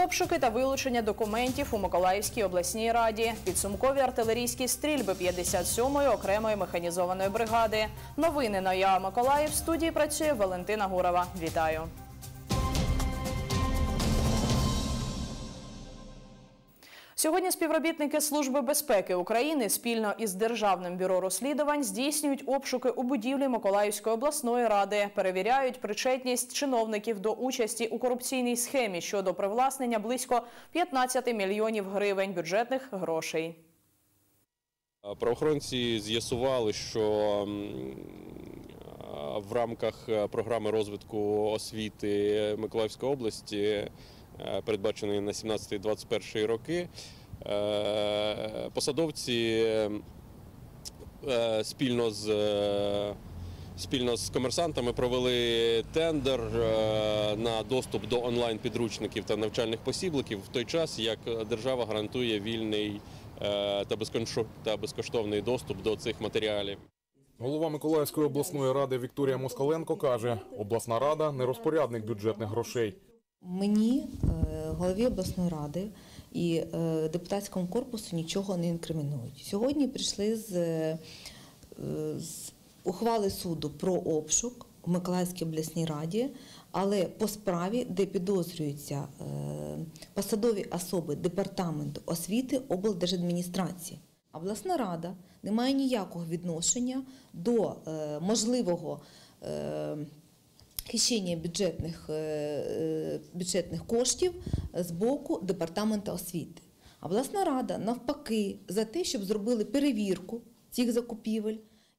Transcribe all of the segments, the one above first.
Обшуки та вилучення документів у Миколаївській обласній раді. Підсумкові артилерійські стрільби 57-ї окремої механізованої бригади. Новини на ЯА Миколаїв. В студії працює Валентина Гурова. Вітаю. Сьогодні співробітники Служби безпеки України спільно із Державним бюро розслідувань здійснюють обшуки у будівлі Миколаївської обласної ради, перевіряють причетність чиновників до участі у корупційній схемі щодо привласнення близько 15 мільйонів гривень бюджетних грошей. Правоохоронці з'ясували, що в рамках програми розвитку освіти Миколаївської області, передбаченої на 17-21 роки, посадовці спільно з комерсантами провели тендер на доступ до онлайн-підручників та навчальних посібників в той час, як держава гарантує вільний та безкоштовний доступ до цих матеріалів. Голова Миколаївської обласної ради Вікторія Москаленко каже, обласна рада – не розпорядник бюджетних грошей. Мені, голові обласної ради і депутатському корпусу нічого не інкримінують. Сьогодні прийшли з ухвали суду про обшук в Миколаївській обласній раді, але по справі, де підозрюються посадові особи Департаменту освіти облдержадміністрації. Обласна рада не має ніякого відношення до можливого хищення бюджетних коштів з боку Департаменту освіти. Обласна рада навпаки за те, щоб зробили перевірку цих закупівель.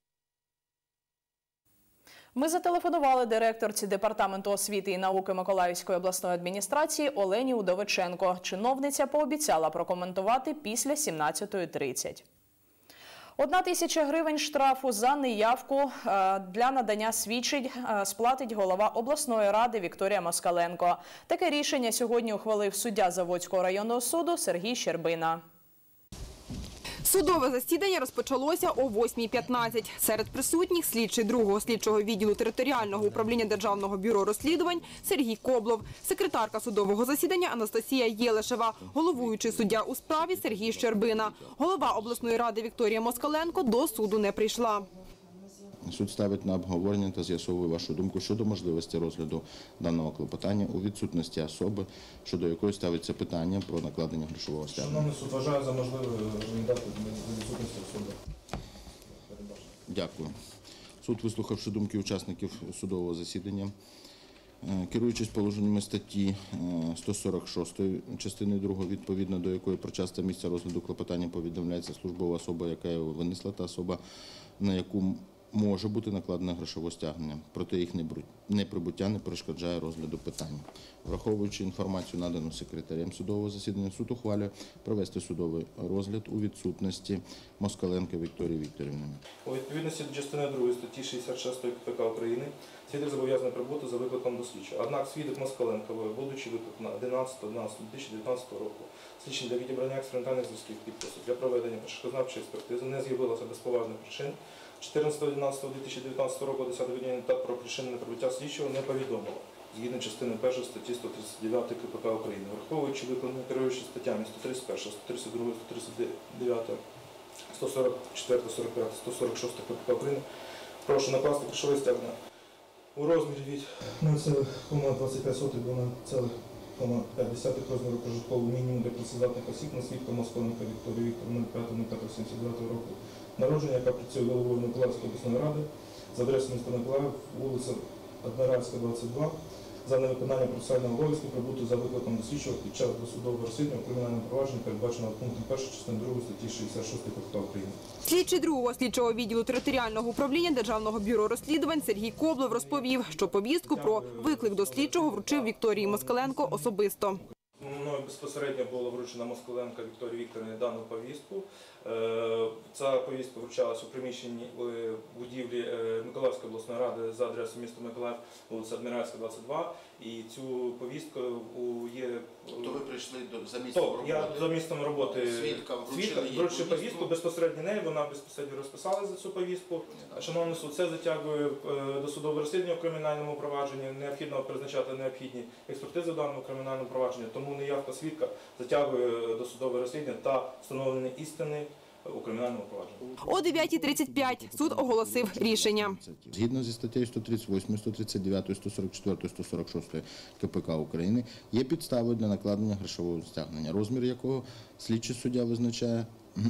Ми зателефонували директорці Департаменту освіти і науки Миколаївської обласної адміністрації Олені Удовиченко. Чиновниця пообіцяла прокоментувати після 17:30. 1 тисяча гривень штрафу за неявку для надання свідчень сплатить голова обласної ради Вікторія Москаленко. Таке рішення сьогодні ухвалив суддя Заводського районного суду Сергій Щербина. Судове засідання розпочалося о 8:15. Серед присутніх слідчий 2-го слідчого відділу територіального управління Державного бюро розслідувань Сергій Коблов, секретарка судового засідання Анастасія Єлешева, головуючий суддя у справі Сергій Щербина. Голова обласної ради Вікторія Москаленко до суду не прийшла. Суд ставить на обговорення та з'ясовує вашу думку щодо можливості розгляду даного клопотання у відсутності особи, щодо якої ставиться питання про накладення грошового стягнення. Шановний суд, вважаю за можливе дати відсутності особи. Дякую. Суд, вислухавши думки учасників судового засідання, керуючись положеннями статті 146 частини 2, відповідно до якої про час та місце розгляду клопотання повідомляється службова особа, яка його винесла, та особа, на яку може бути накладено грошове стягнення, проте їх неприбуття не перешкоджає розгляду питання. Враховуючи інформацію, надану секретарем судового засідання, суд ухвалює провести судовий розгляд у відсутності Москаленко Вікторії Вікторівни. У відповідності до частини 2 статті 66 КПК України свідок зобов'язаний прибути за викликом до слідчого. Однак свідок Москаленкової, будучи викликана 11.12.2019 року, слідчим для відібрання експериментальних зразків підпису для проведення першознавчої експертизи не з'явилося без поважних причин. 14.11.2019 року 10 години та про причини неприбуття слідчого не повідомило, згідно частини 1 статті 139 КПК України. Враховуючи виконані керуючи статтями 131, 132, 139, 144, 45, 146 КПК України, прошу накласти грошове стягнення у розмірі від 0,25 до 0,5 розміру прожиткового мінімуму для працездатних осіб на свідка Москаленка Вікторії Вікторівни 05.05.79 року народження, яка працює головою Миколаївської обласної ради за адресою міста Миколаїв, вулиця Адміральська, 22, за невиконання процесуального обов'язку прибути за викликом до слідчого під час досудового розслідування у кримінальному провадженні, передбаченого пунктом 1 частини 2 статті 66 КПК України. Слідчий 2-го слідчого відділу територіального управління Державного бюро розслідувань Сергій Коблов розповів, що повістку про виклик до слідчого вручив Вікторії Москаленко особисто. Мною безпосередньо було вручено Москаленко Вікторії Вікторівні дану повістку. Ця повістка вручалася у приміщенні будівлі Миколаївської обласної ради за адресою міста Миколаїв, вулиця Адміральська, 22. І цю повістку є То ви прийшли за місцем То, роботи? я за місцем роботи Свідка вручили їй вручив повістку, безпосередньо неї, вона безпосередньо розписала за цю повістку. Шановний суд, це затягує досудове розслідування в кримінальному провадженні, необхідно призначати необхідні експертизи в даному кримінальному провадженні, тому неявка свідка затягує досудове розслідування та встановлення істини у кримінальному провадженні. О 9:35 суд оголосив рішення. Згідно зі статтею 138, 139, 144, 146 КПК України є підставою для накладення грошового стягнення, розмір якого слідчий суддя визначає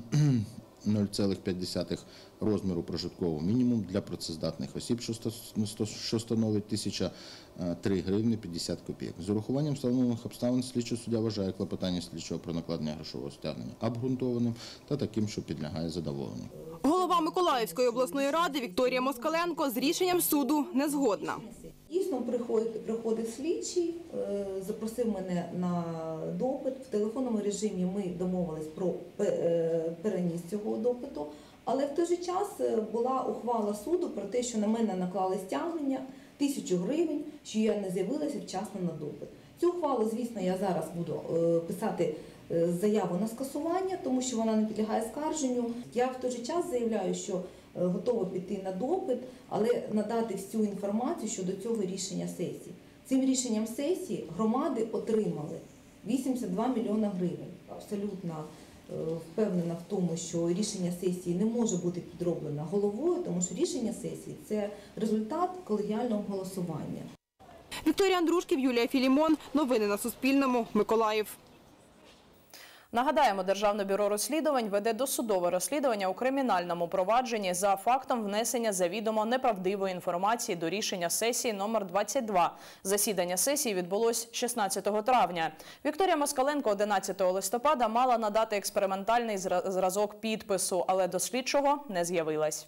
0,5 розміру прожиткового мінімуму для працездатних осіб, що становить 1003 гривні 50 копійок. З урахуванням встановлених обставин слідчий суддя вважає клопотання слідчого про накладення грошового стягнення обґрунтованим та таким, що підлягає задоволенню. Голова Миколаївської обласної ради Вікторія Москаленко з рішенням суду не згодна. Дійсно, приходить слідчий, запросив мене на допит. В телефонному режимі ми домовились про переніс цього допиту, але в той же час була ухвала суду про те, що на мене наклали стягнення 1000 гривень, що я не з'явилася вчасно на допит. Цю ухвалу, звісно, я зараз буду писати заяву на скасування, тому що вона не підлягає скарженню. Я в той же час заявляю, що готова піти на допит, але надати всю інформацію щодо цього рішення сесії. Цим рішенням сесії громади отримали 82 мільйона гривень. Абсолютно впевнена в тому, що рішення сесії не може бути підроблено головою, тому що рішення сесії – це результат колегіального голосування. Вікторія Андрушків, Юлія Філімон. Новини на Суспільному. Миколаїв. Нагадаємо, Державне бюро розслідувань веде досудове розслідування у кримінальному провадженні за фактом внесення завідомо неправдивої інформації до рішення сесії номер 22. Засідання сесії відбулось 16 травня. Вікторія Москаленко 11 листопада мала надати експериментальний зразок підпису, але до слідчого не з'явилась.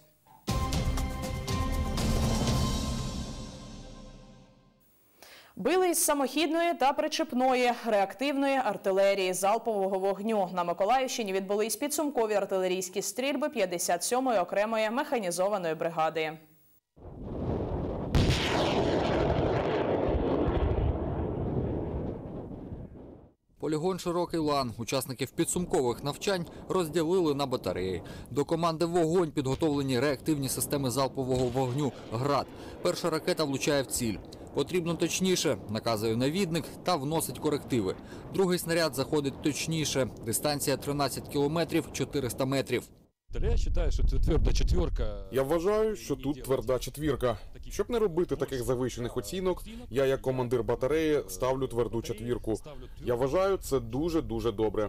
Били із самохідної та причепної реактивної артилерії залпового вогню. На Миколаївщині відбулись підсумкові артилерійські стрільби 57-ї окремої механізованої бригади. Полігон «Широкий лан» учасників підсумкових навчань розділили на батареї. До команди «Вогонь» підготовлені реактивні системи залпового вогню «Град». Перша ракета влучає в ціль. Потрібно точніше, наказує навідник та вносить корективи. Другий снаряд заходить точніше. Дистанція 13 кілометрів 400 метрів. Я вважаю, що це тверда четвірка. Я вважаю, що тут тверда четвірка. Щоб не робити таких завищених оцінок, я як командир батареї ставлю тверду четвірку. Я вважаю, це дуже-дуже добре.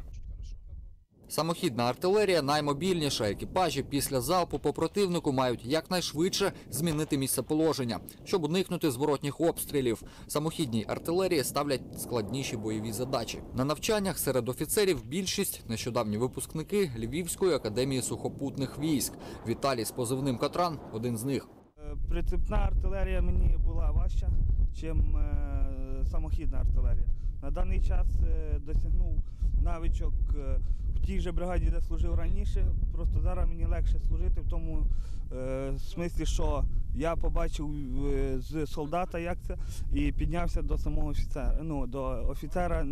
Самохідна артилерія наймобільніша. Екіпажі після залпу по противнику мають якнайшвидше змінити місцеположення, щоб уникнути зворотніх обстрілів. Самохідній артилерії ставлять складніші бойові задачі. На навчаннях серед офіцерів більшість – нещодавні випускники Львівської академії сухопутних військ. Віталій з позивним «Катран» – один з них. Прицепна артилерія мені була важча, ніж самохідна артилерія. На даний час досягнув навичок в тій же бригаді, де служив раніше. Просто зараз мені легше служити в тому смислі, що я побачив з солдата, як це, і піднявся до самого офіцера, до офіцера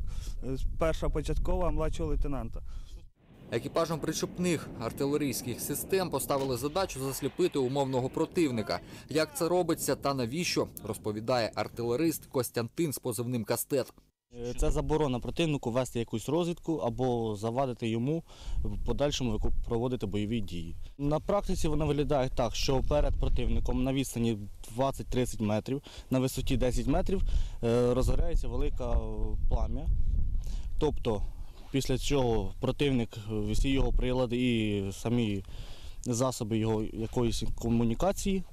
з першого початкового, младшого лейтенанта. Екіпажам причепних артилерійських систем поставили задачу засліпити умовного противника. Як це робиться та навіщо, розповідає артилерист Костянтин з позивним «Кастет». Це заборона противнику вести якусь розвідку або завадити йому в подальшому проводити бойові дії. На практиці вона виглядає так, що перед противником на відстані 20-30 метрів, на висоті 10 метрів розгоряється велика плам'я. Тобто після цього противник, всі його прилади і самі засоби його якоїсь комунікації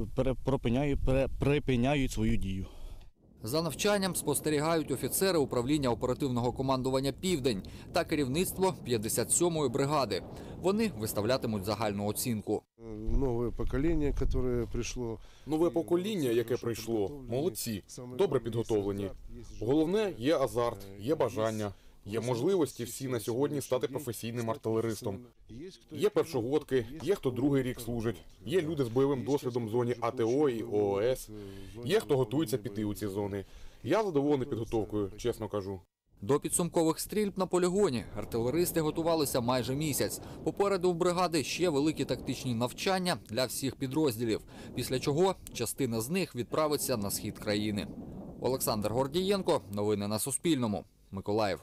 припиняють свою дію. За навчанням спостерігають офіцери управління оперативного командування «Південь» та керівництво 57-ї бригади. Вони виставлятимуть загальну оцінку. Нове покоління, яке прийшло, молодці, добре підготовлені. Головне – є азарт, є бажання. Є можливості всі на сьогодні стати професійним артилеристом. Є першогодки, є хто другий рік служить, є люди з бойовим досвідом в зоні АТО і ООС, є хто готується піти у ці зони. Я задоволений підготовкою, чесно кажу. До підсумкових стрільб на полігоні артилеристи готувалися майже місяць. Попереду в бригади ще великі тактичні навчання для всіх підрозділів, після чого частина з них відправиться на схід країни. Олександр Гордієнко. Новини на Суспільному. Миколаїв.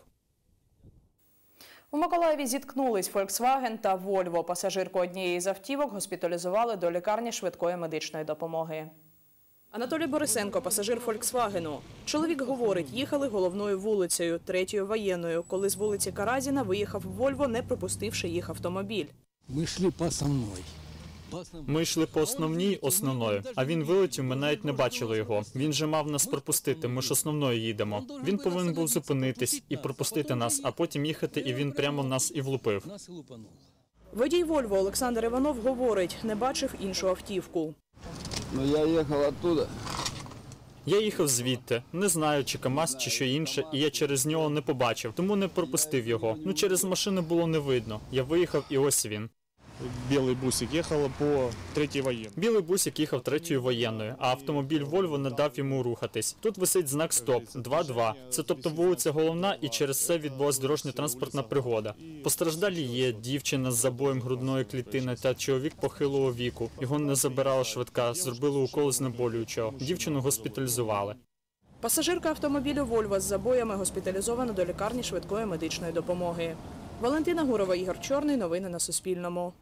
У Миколаєві зіткнулись Volkswagen та Volvo. Пасажирку однієї з автівок госпіталізували до лікарні швидкої медичної допомоги. Анатолій Борисенко – пасажир «Фольксвагену». Чоловік говорить, їхали головною вулицею, 3-ю воєнною, коли з вулиці Каразіна виїхав «Вольво», не пропустивши їх автомобіль. Мы шли по основной. Ми йшли по основною, а він вилетів, ми навіть не бачили його. Він же мав нас пропустити, ми ж основною їдемо. Він повинен був зупинитись і пропустити нас, а потім їхати, і він прямо нас і влупив. Водій «Вольво» Олександр Іванов говорить, не бачив іншу автівку. Я їхав оттуда. Я їхав звідти, не знаю, чи КамАЗ, чи що інше, і я через нього не побачив, тому не пропустив його. Через машину було не видно. Я виїхав, і ось він. Білий бусик їхав по 3-й воєнній. Білий бусик їхав 3-ю воєнною, а автомобіль «Вольво» не дав йому рухатись. Тут висить знак «Стоп» 2-2. Це тобто вулиця Головна, і через це відбулася дорожньо-транспортна пригода. Постраждалі є дівчина з забоєм грудної клітини та чоловік похилого віку. Його не забирала швидка, зробили укол знеболюючого. Дівчину госпіталізували. Пасажирка автомобілю «Вольво» з забоями госпіталізована до лікарні швидкої медичної допомоги. Валентина Гурова, Ігор Чорний. Новини на Суспільному.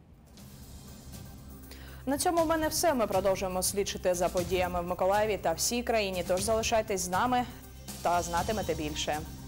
На цьому в мене все. Ми продовжуємо слідчити за подіями в Миколаєві та всій країні. Тож залишайтесь з нами та знатимете більше.